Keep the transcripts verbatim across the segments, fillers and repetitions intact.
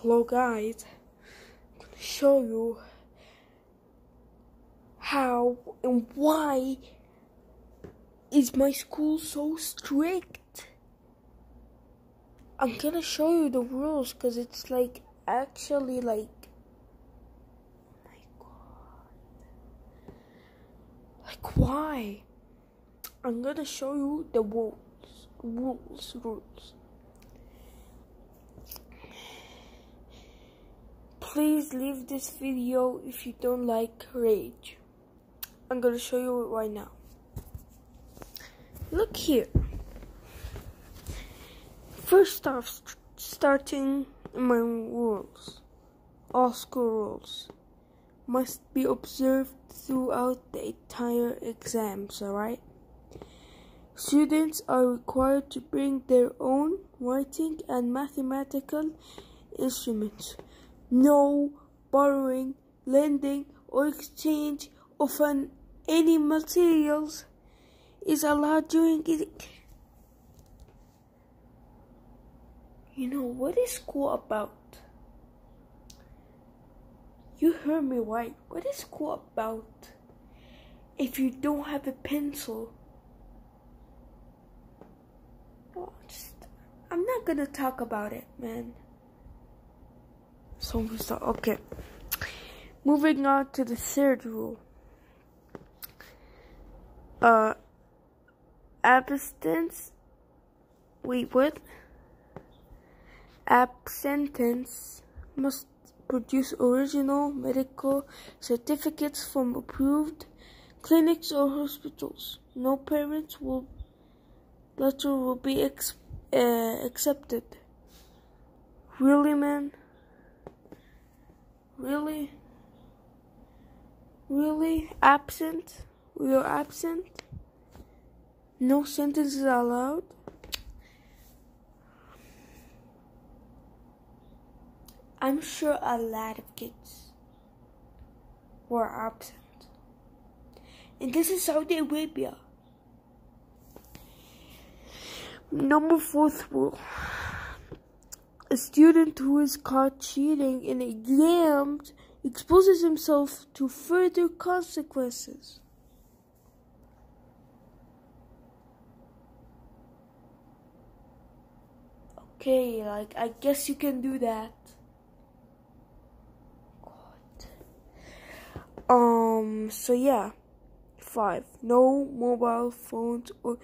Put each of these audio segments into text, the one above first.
Hello guys, I'm gonna show you how and why is my school so strict. I'm gonna show you the rules because it's like actually like, oh my god, like why? I'm gonna show you the rules, rules, rules. Please leave this video if you don't like rage. I'm gonna show you it right now. Look here. First off, st starting my rules. All school rules must be observed throughout the entire exams, alright? Students are required to bring their own writing and mathematical instruments. No borrowing, lending, or exchange of an, any materials is allowed during it. You know, what is school about? You heard me right. What is school about if you don't have a pencil? Oh, just, I'm not gonna talk about it, man. So we start. Okay. Moving on to the third rule. Uh, absence. Wait, what? Absentence must produce original medical certificates from approved clinics or hospitals. No parents will letter will be ex uh, accepted. Really, man? Really? Really? Absent? We are absent? No sentences allowed? I'm sure a lot of kids were absent. And this is Saudi Arabia. Number fourth rule. A student who is caught cheating in exams exposes himself to further consequences. Okay, like, I guess you can do that. God. Um, so yeah. Five, no mobile phones or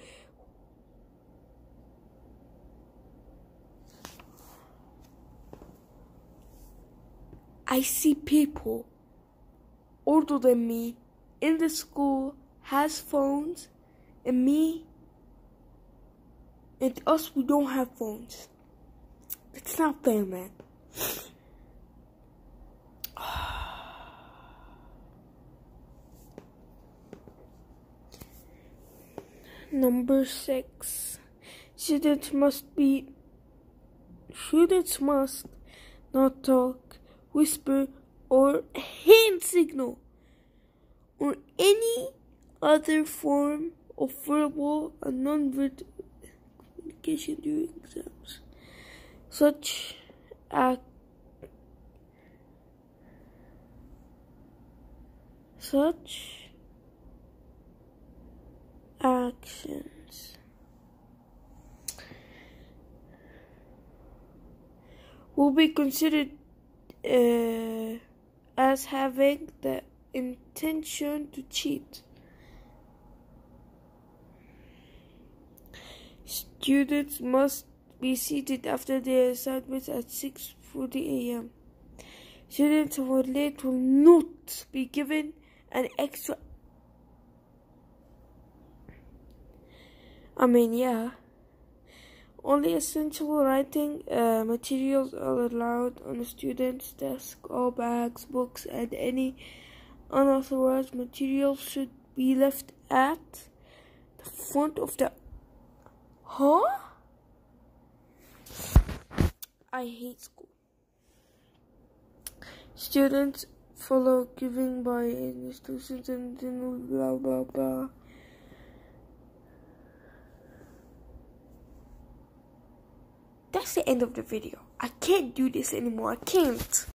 I see people older than me in the school has phones, and me and us, we don't have phones. It's not fair, man. Number six. Students must be students must not talk, whisper, or hand signal, or any other form of verbal and non-verbal communication during exams. Such act, such actions will be considered Uh, as having the intention to cheat. Students must be seated after their assignments at six forty a m Students who are late will not be given an extra. I mean, yeah. Only essential writing uh, materials are allowed on a student's desk. All bags, books, and any unauthorized materials should be left at the front of the... Huh? I hate school. Students follow giving by institutions and blah blah blah. That's that's the end of the video. I can't do this anymore. I can't.